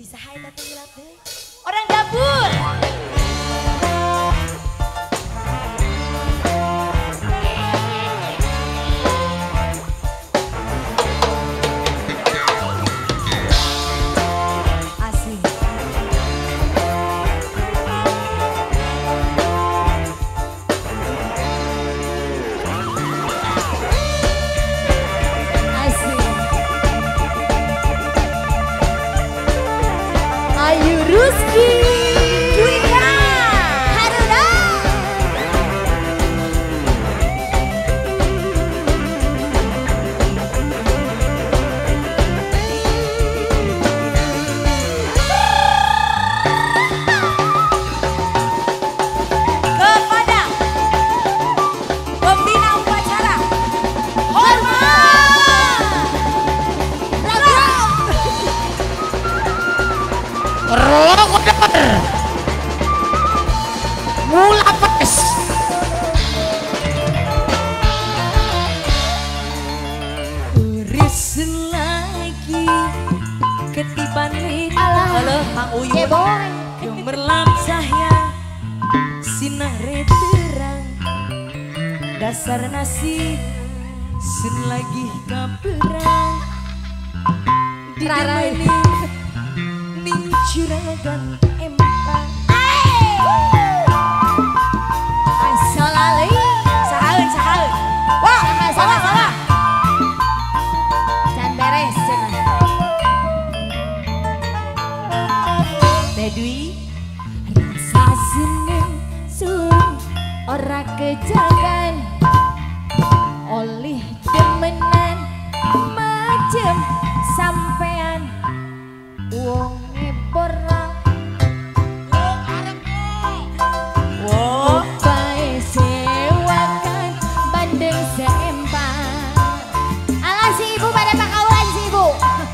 Disahai tapi hilap deh. Orang dapur. Ruski Duika Haruna kepada pembina upacara hormat Rokoder Mula pes Uris lagi ketiban lid Alah Mang Uyun gemerlap cahya sinare terang dasar nasib sun lagi kaperang ditemani ning juragan empang Asolali sahaun wah salah dan beres Teh Dwi rasa seneng sun ora kejagan oleh demenan macem sampean wong ebora bae sewakan bandeng seempang alah si ibu pada pakaulan si ibu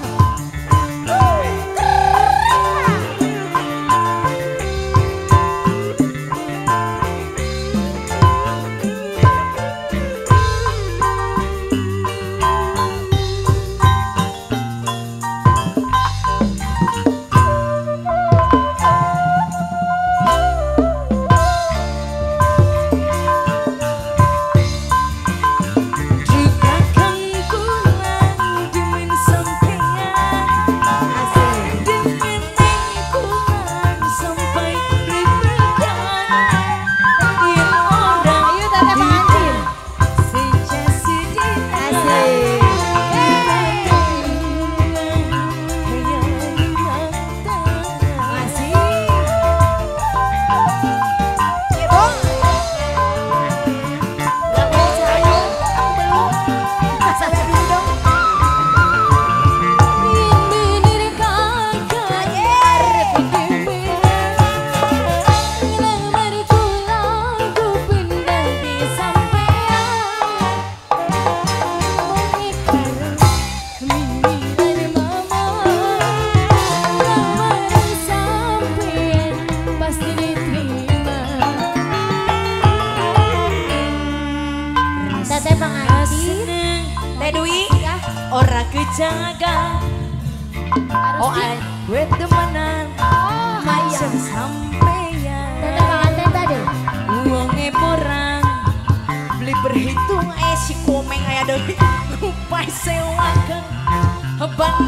Teh Dwi ora kejaga oh ay gue demenan macam sampeyan tetep panganten tadi uangnya porang beli berhitung si komeng aya deui ngupai sewakan bang